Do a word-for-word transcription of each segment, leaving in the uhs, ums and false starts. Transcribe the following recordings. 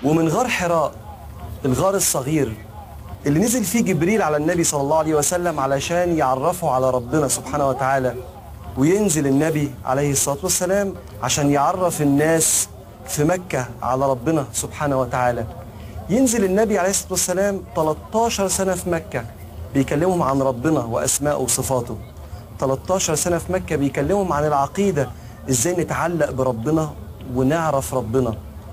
ومن غار حراء، الغار الصغير اللي نزل فيه جبريل على النبي صلى الله عليه وسلم علشان يعرفه على ربنا سبحانه وتعالى، وينزل النبي عليه الصلاة والسلام عشان يعرف الناس في مكة على ربنا سبحانه وتعالى. ينزل النبي عليه الصلاة والسلام تلتاشر سنة في مكة بيكلمهم عن ربنا وأسمائه وصفاته. تلتاشر سنة في مكة بيكلمهم عن العقيدة، ازاي نتعلق بربنا ونعرف ربنا.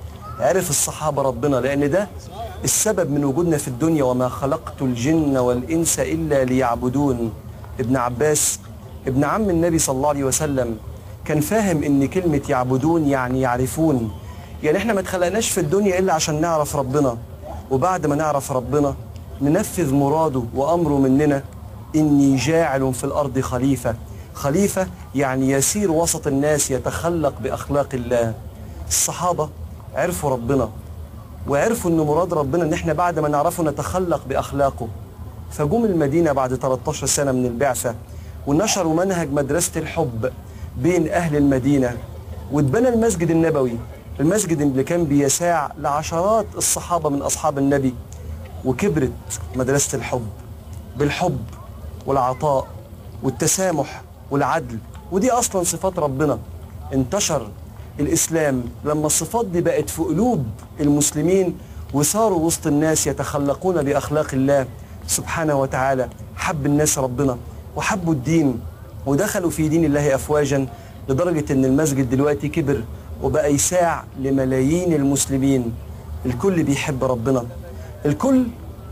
عرف الصحابة ربنا، لأن ده السبب من وجودنا في الدنيا، وما خلقت الجن والإنس إلا ليعبدون. ابن عباس ابن عم النبي صلى الله عليه وسلم كان فاهم ان كلمة يعبدون يعني يعرفون، يعني احنا ما اتخلقناش في الدنيا إلا عشان نعرف ربنا، وبعد ما نعرف ربنا ننفذ مراده وأمره مننا. إني جاعل في الأرض خليفة. خليفة يعني يسير وسط الناس، يتخلق بأخلاق الله. الصحابة عرفوا ربنا وعرفوا ان مراد ربنا ان احنا بعد ما نعرفه نتخلق باخلاقه. فجم المدينه بعد تلتاشر سنه من البعثه ونشروا منهج مدرسه الحب بين اهل المدينه، واتبنى المسجد النبوي، المسجد اللي كان بيساع لعشرات الصحابه من اصحاب النبي. وكبرت مدرسه الحب بالحب والعطاء والتسامح والعدل، ودي اصلا صفات ربنا. انتشر الإسلام لما الصفات دي بقت في قلوب المسلمين، وصاروا وسط الناس يتخلقون بأخلاق الله سبحانه وتعالى. حب الناس ربنا وحبوا الدين ودخلوا في دين الله أفواجا، لدرجة أن المسجد دلوقتي كبر وبقى يساع لملايين المسلمين. الكل بيحب ربنا، الكل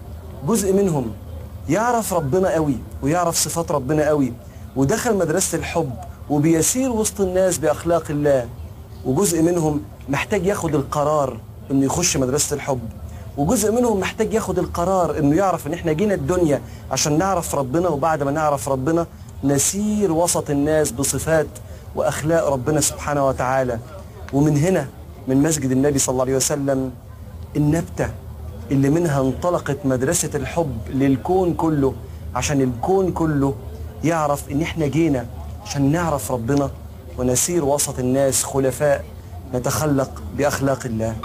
جزء منهم يعرف ربنا قوي ويعرف صفات ربنا قوي، ودخل مدرسة الحب وبيسير وسط الناس بأخلاق الله. وجزء منهم محتاج ياخد القرار انه يخش مدرسة الحب، وجزء منهم محتاج ياخد القرار انه يعرف ان احنا جينا الدنيا عشان نعرف ربنا، وبعد ما نعرف ربنا نسير وسط الناس بصفات واخلاق ربنا سبحانه وتعالى. ومن هنا من مسجد النبي صلى الله عليه وسلم النبتة اللي منها انطلقت مدرسة الحب للكون كله، عشان الكون كله يعرف ان احنا جينا عشان نعرف ربنا ونسير وسط الناس خلفاء نتخلق بأخلاق الله.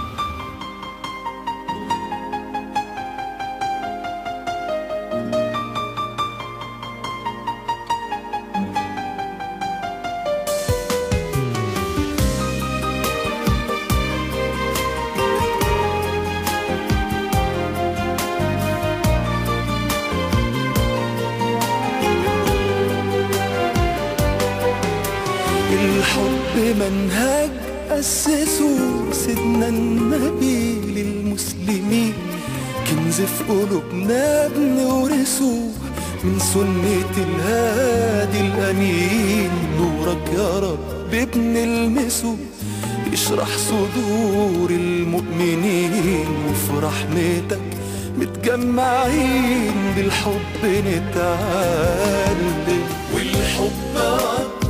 الحب منهج أسسه سيدنا النبي للمسلمين، كنز في قلوبنا بنورثه من سنة الهادي الأمين. نورك يا رب بنلمسه يشرح صدور المؤمنين، وفي رحمتك متجمعين بالحب نتعلم. والحب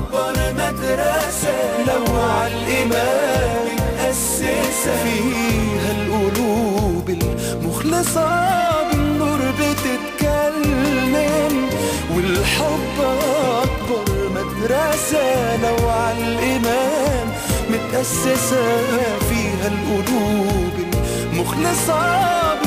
مدرسة لو عالإيمان متأسسة، فيها القلوب المخلصة بالنور بتتكلم. والحب أكبر مدرسة لو عالإيمان متأسسة، فيها القلوب المخلصة